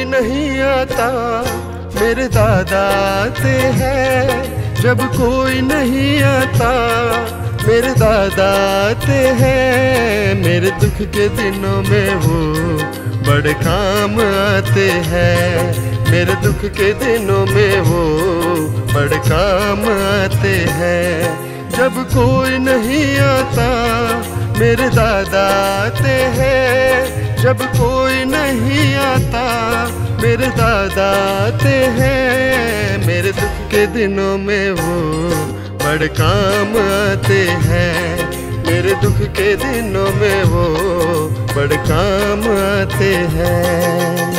नहीं आता मेरे दादा आते हैं। जब कोई नहीं आता मेरे दादा आते हैं। मेरे दुख के दिनों में वो बड़े काम आते हैं। मेरे दुख के दिनों में वो बड़े काम आते हैं। जब कोई नहीं आता मेरे दादा आते हैं। जब कोई नहीं आता मेरे दादा आते हैं। मेरे दुख के दिनों में वो बड़े काम आते हैं। मेरे दुख के दिनों में वो बड़े काम आते हैं।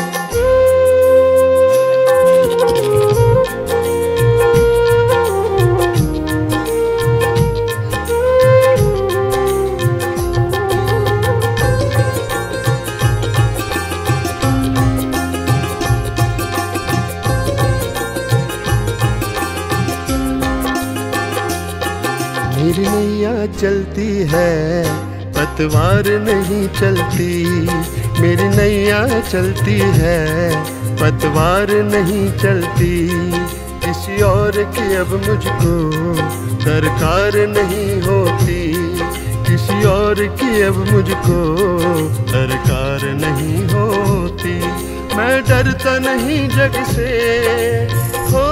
मेरी नैया चलती है पतवार नहीं चलती। मेरी नैया चलती है पतवार नहीं चलती। किसी और की अब मुझको दरकार नहीं होती। किसी और की अब मुझको दरकार नहीं होती। मैं डरता नहीं जग से हो,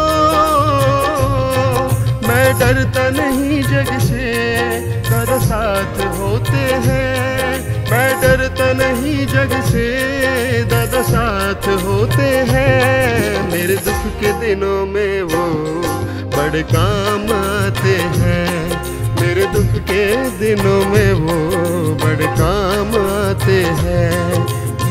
मैं डरता नहीं जग से, दादा साथ होते हैं। मैं डरता नहीं जग से, दादा साथ होते हैं। मेरे दुख के दिनों में वो बड़े काम आते हैं। मेरे दुख के दिनों में वो बड़े काम आते हैं।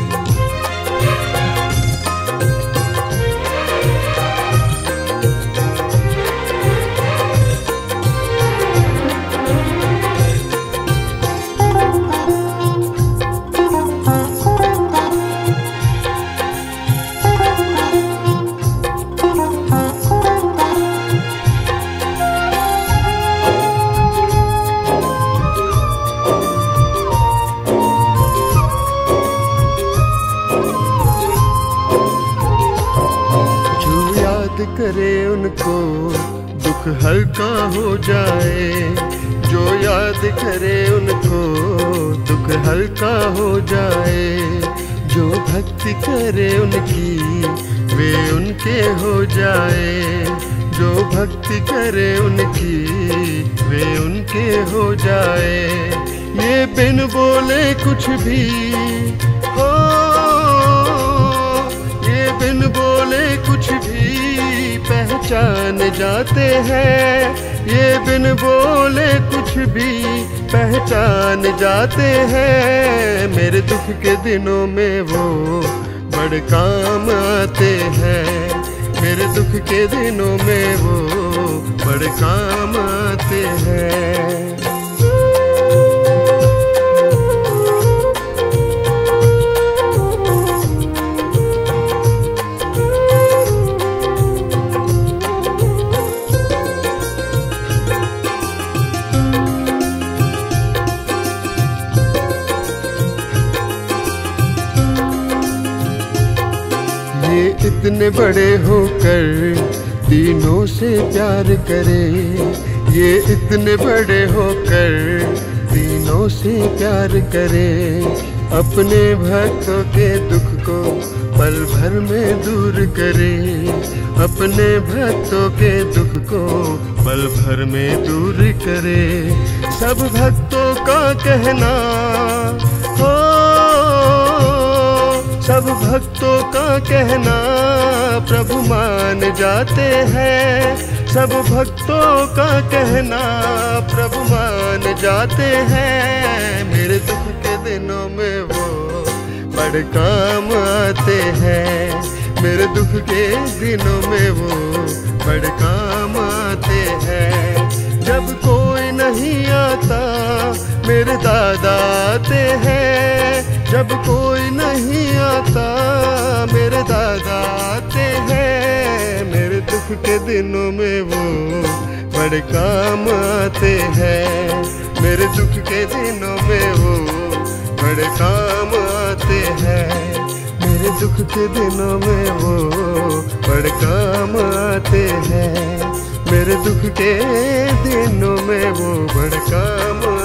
करे उनको दुख हल्का हो जाए। जो याद करे उनको दुख हल्का हो जाए। जो भक्ति करे उनकी वे उनके हो जाए। जो भक्ति करे उनकी वे उनके हो जाए। ये बिन बोले कुछ भी हो, ये बिन बोले कुछ भी पहचान जाते हैं। ये बिन बोले कुछ भी पहचान जाते हैं। मेरे दुख के दिनों में वो बड़े काम आते हैं। मेरे दुख के दिनों में वो बड़े काम आते हैं। ये इतने बड़े होकर तीनों से प्यार करे। ये इतने बड़े होकर तीनों से प्यार करे। अपने भक्तों के दुख को पल भर में दूर करे। अपने भक्तों के दुख को पल भर में दूर करे। सब भक्तों का कहना हो, सब भक्तों का कहना प्रभु मान जाते हैं। सब भक्तों का कहना प्रभु मान जाते हैं। मेरे दुख के दिनों में वो बड़े काम आते हैं। मेरे दुख के दिनों में वो बड़े काम आते हैं। जब कोई नहीं आता मेरे दादा आते हैं। जब कोई नहीं आता मेरे दादा आते हैं। मेरे दुख के दिनों में वो बड़े काम आते हैं। मेरे दुख के दिनों में वो बड़े काम आते हैं। मेरे दुख के दिनों में वो बड़े काम आते हैं। मेरे दुख के दिनों में वो बड़े काम